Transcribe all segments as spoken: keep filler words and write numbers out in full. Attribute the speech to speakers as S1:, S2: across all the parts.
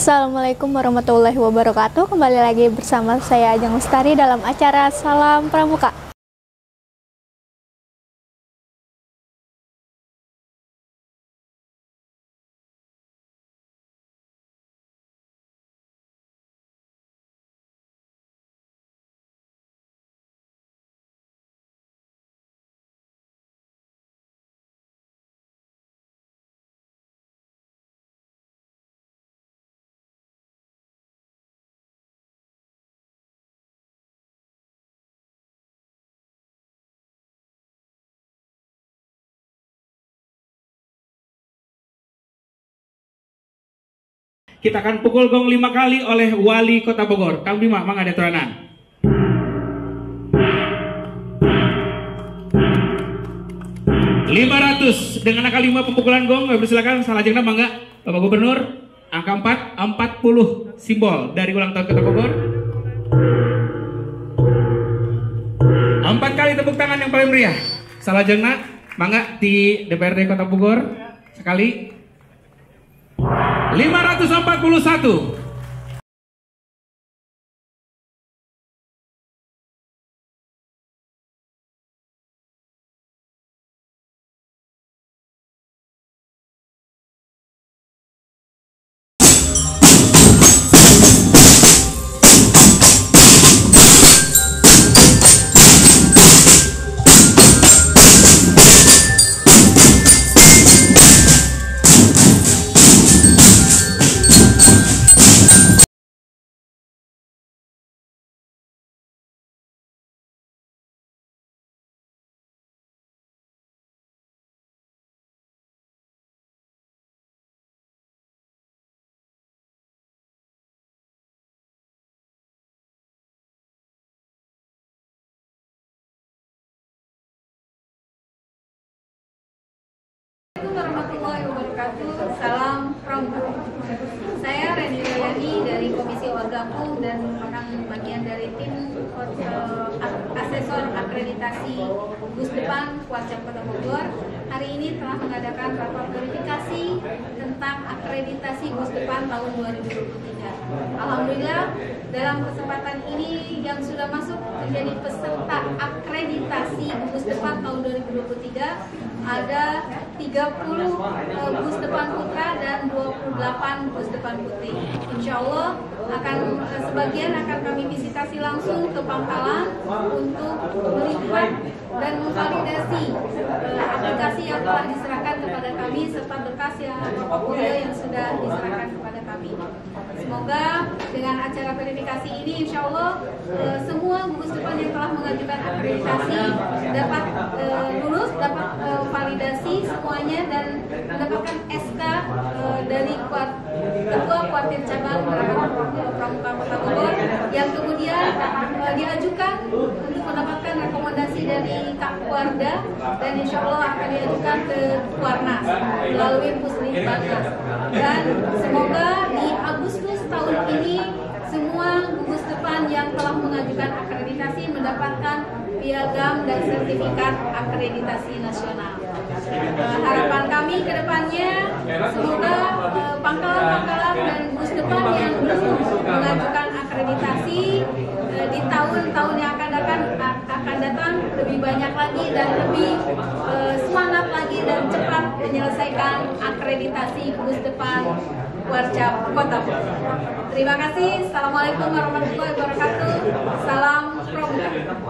S1: Assalamualaikum warahmatullahi wabarakatuh. Kembali lagi bersama saya Ajeng Lestari dalam acara Salam Pramuka.
S2: Kita akan pukul gong lima kali oleh Wali Kota Bogor. Kang Bima, mangga ada turanan. lima ratus dengan angka lima pemukulan gong. Silakan salah jengna mangga Bapak Gubernur. Angka empat, empat puluh simbol dari ulang tahun Kota Bogor. Empat kali tepuk tangan yang paling meriah. Salah jengna mangga di D P R D Kota Bogor sekali. lima ratus empat puluh satu.
S3: Warahmatullahi wabarakatuh. Salam Pramuka. Saya Reni Royani dari Komisi Orgaku dan merupakan bagian dari tim uh, asesor akreditasi bus depan Kuarcap Kota Bogor. Hari ini telah mengadakan rapat verifikasi tentang akreditasi bus depan tahun dua ribu dua puluh tiga. Alhamdulillah dalam kesempatan ini yang sudah masuk menjadi peserta akreditasi bus depan tahun dua ribu dua puluh tiga ada tiga puluh uh, bus depan putra dan dua puluh delapan bus depan putri. Insya Allah akan uh, sebagian akan kami visitasi langsung ke Pangkalan untuk melihat dan memvalidasi uh, aplikasi yang telah diserahkan kepada kami serta berkas yang portfolio yang sudah diserahkan kepada kami. Semoga dengan acara verifikasi ini insya Allah uh, semua bus depan yang telah mengajukan akreditasi dapat uh, lulus, dapat uh, validasi semuanya dan mendapatkan S K uh, dari kuart, Ketua Kuartir Cabang Pramuka Kota Bogor yang kemudian uh, diajukan untuk mendapatkan rekomendasi dari Kak Kuarda dan insya Allah akan diajukan ke Kuarnas melalui Puslit-Banas. Dan semoga di Agustus tahun ini semua gugus depan yang telah mengajukan akreditasi mendapatkan piagam dan sertifikat akreditasi nasional. Uh, harapan kami ke depannya semoga uh, pangkalan-pangkalan dan bus depan yang belum mengajukan akreditasi uh, di tahun-tahun yang akan datang akan datang lebih banyak lagi dan lebih uh, semangat lagi dan cepat menyelesaikan akreditasi bus depan Kuarcap Kota Bogor. Terima kasih. Assalamualaikum warahmatullahi wabarakatuh. Salam Pramuka.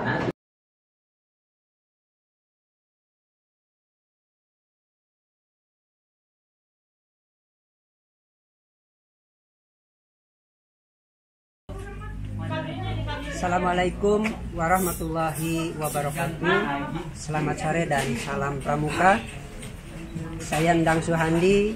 S4: Assalamualaikum warahmatullahi wabarakatuh. Selamat sore dan salam Pramuka. Saya Endang Suhandi,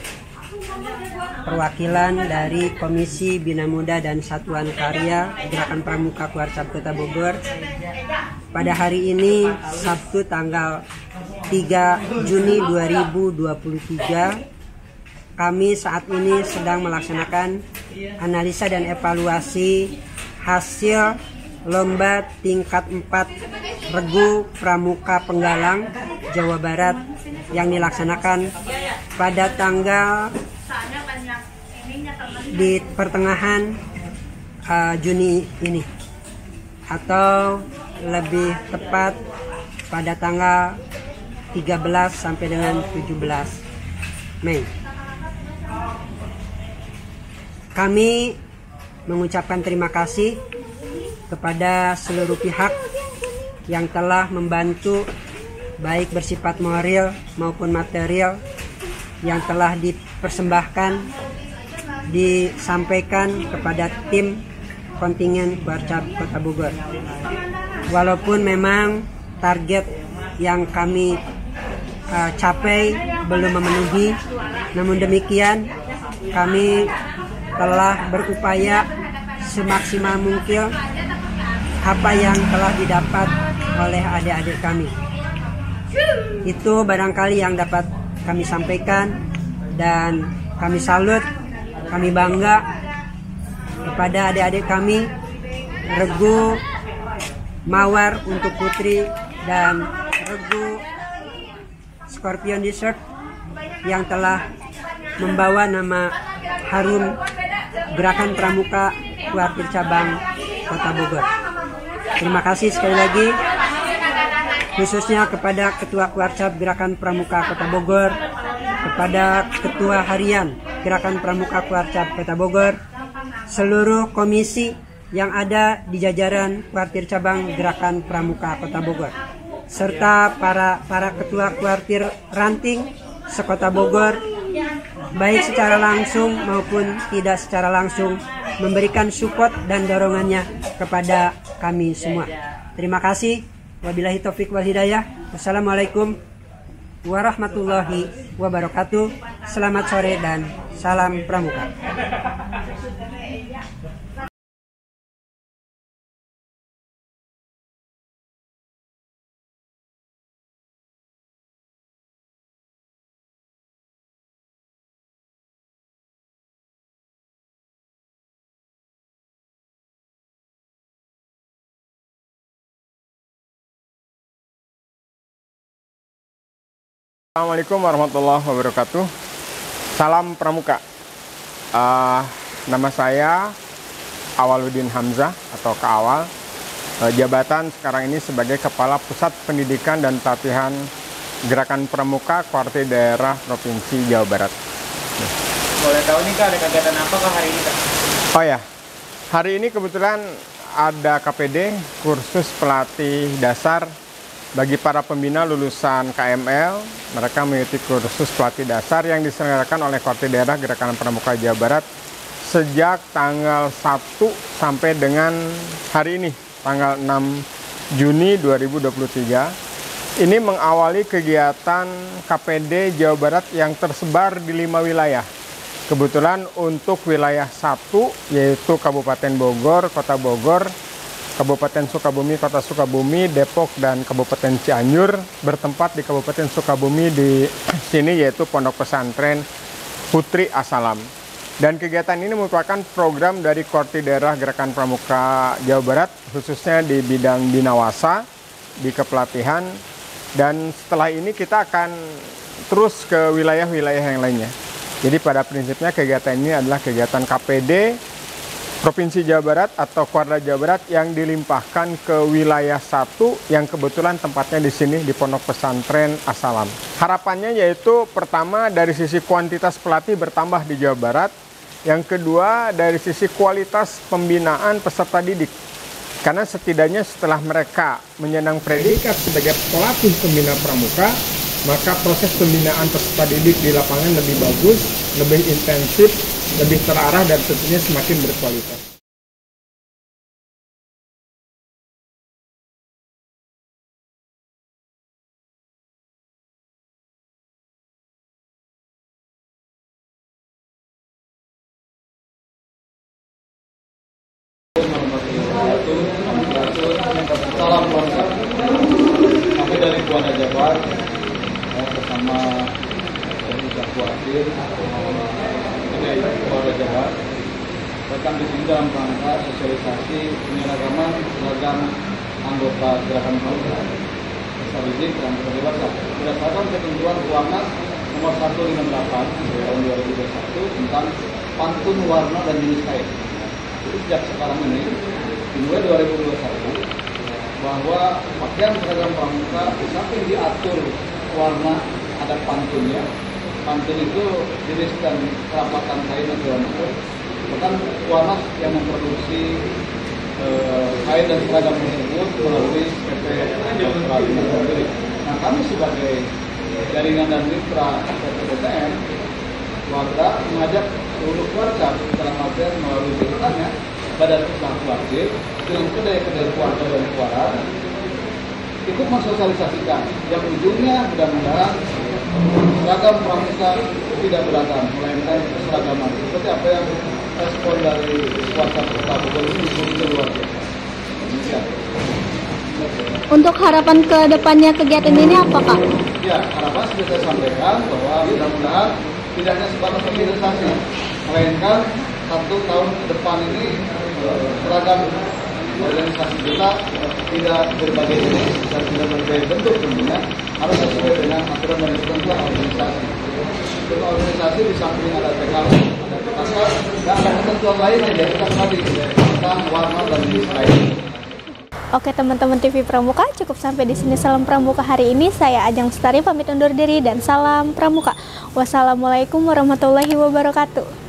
S4: perwakilan dari Komisi Bina Muda dan Satuan Karya Gerakan Pramuka Kuarcap Kota Bogor. Pada hari ini Sabtu tanggal tiga Juni dua ribu dua puluh tiga, kami saat ini sedang melaksanakan analisa dan evaluasi hasil lomba tingkat empat Regu Pramuka Penggalang Jawa Barat yang dilaksanakan pada tanggal di pertengahan uh, Juni ini, atau lebih tepat pada tanggal tiga belas sampai dengan tujuh belas Mei. Kami mengucapkan terima kasih kepada seluruh pihak yang telah membantu, baik bersifat moral maupun material, yang telah dipersembahkan, disampaikan kepada tim kontingen Kuarcap Kota Bogor. Walaupun memang target yang kami uh, capai belum memenuhi, namun demikian kami telah berupaya semaksimal mungkin apa yang telah didapat oleh adik-adik kami. Itu barangkali yang dapat kami sampaikan, dan kami salut, kami bangga kepada adik-adik kami, Regu Mawar untuk putri dan Regu Scorpion Dessert yang telah membawa nama harum Gerakan Pramuka Kuartir Cabang Kota Bogor. Terima kasih sekali lagi, khususnya kepada Ketua Kuarcap Gerakan Pramuka Kota Bogor, kepada Ketua Harian Gerakan Pramuka Kuarcap Kota Bogor, seluruh komisi yang ada di jajaran Kuartir Cabang Gerakan Pramuka Kota Bogor, serta para para ketua kuartir ranting sekota Bogor, baik secara langsung maupun tidak secara langsung, memberikan support dan dorongannya kepada kami semua. Terima kasih. Wabillahi taufiq wal hidayah. Wassalamualaikum warahmatullahi wabarakatuh. Selamat sore dan salam pramuka.
S5: Assalamualaikum warahmatullahi wabarakatuh. Salam Pramuka. Uh, nama saya Awaludin Hamzah atau Kak Awal. Uh, jabatan sekarang ini sebagai Kepala Pusat Pendidikan dan Pelatihan Gerakan Pramuka Kuartir Daerah Provinsi Jawa Barat.
S6: Boleh tahu nih Kak, ada kegiatan apa Kak hari ini Kak?
S5: Oh ya, hari ini kebetulan ada K P D, kursus pelatih dasar bagi para pembina lulusan K M L. Mereka mengikuti kursus pelatih dasar yang diselenggarakan oleh Kuartir Daerah Gerakan Pramuka Jawa Barat sejak tanggal satu sampai dengan hari ini, tanggal enam Juni dua ribu dua puluh tiga. Ini mengawali kegiatan K P D Jawa Barat yang tersebar di lima wilayah. Kebetulan untuk wilayah satu, yaitu Kabupaten Bogor, Kota Bogor, Kabupaten Sukabumi, Kota Sukabumi, Depok, dan Kabupaten Cianjur, bertempat di Kabupaten Sukabumi di sini, yaitu Pondok Pesantren Putri Asalam. Dan kegiatan ini merupakan program dari Kuartir Daerah Gerakan Pramuka Jawa Barat, khususnya di bidang binawasa, di kepelatihan, dan setelah ini kita akan terus ke wilayah-wilayah yang lainnya. Jadi pada prinsipnya kegiatan ini adalah kegiatan K P D Provinsi Jawa Barat atau Kuarda Jawa Barat yang dilimpahkan ke wilayah satu yang kebetulan tempatnya di sini di Pondok Pesantren Asalam. Harapannya yaitu pertama dari sisi kuantitas pelatih bertambah di Jawa Barat, yang kedua dari sisi kualitas pembinaan peserta didik. Karena setidaknya setelah mereka menyandang predikat sebagai pelatih pembina pramuka, maka proses pembinaan peserta didik di lapangan lebih bagus, lebih intensif, lebih terarah, dan tentunya semakin berkualitas.
S7: Salam pramuka. Kami dari Kuarda Jabar bersama Ketua Kuartir Kuarda Jabar datang di sini dalam rangka sosialisasi penyeragaman seragam anggota Gerakan Pramuka peserta didik dan peserta berdasarkan ketentuan Peraturan nomor seratus lima puluh delapan tahun dua ribu dua puluh satu tentang pantun, warna, dan jenis kain. Jadi sejak sekarang ini, dimulai dua ribu dua puluh satu, bahwa pakaian seragam pramuka di samping diatur warna, ada pantunnya. Pantun itu jenis dan kerapatan kain dan segala macam. Bahkan warna yang memproduksi eh, kain dan seragam tersebut melalui P P Australia sendiri. Nah, kami sebagai jaringan dan mitra P P B T N warga mengajak seluruh keluarga dalam artian melalui jaringannya Badan Usaha Keluarga dengan kedai-kedai keluarga dan keluarga ikut mensosialisasikan yang ujungnya mudah-mudahan seragam pramuka tidak beragam melainkan keseragaman seperti apa yang respon dari kuasa Kota Bogor ini begitu luar biasa. Demikian.
S1: Untuk harapan ke depannya kegiatan ini apa, Kak?
S7: Ya, harapan sudah saya sampaikan bahwa mudah-mudahan tidak hanya sebatas sosialisasi, melainkan satu tahun ke depan ini seragam organisasi kita tidak berbagai jenis dan tidak berbagai bentuk tentunya harus sesuai dengan aturan dan ketentuan organisasi. Untuk organisasi di samping ada P K K, ada P K K, dan ada ketentuan lain yang diatur tadi tentang warna dan jenis kain.
S1: Oke teman-teman T V Pramuka, cukup sampai di sini Salam Pramuka hari ini. Saya Ajeng Lestari pamit undur diri dan salam Pramuka. Wassalamualaikum warahmatullahi wabarakatuh.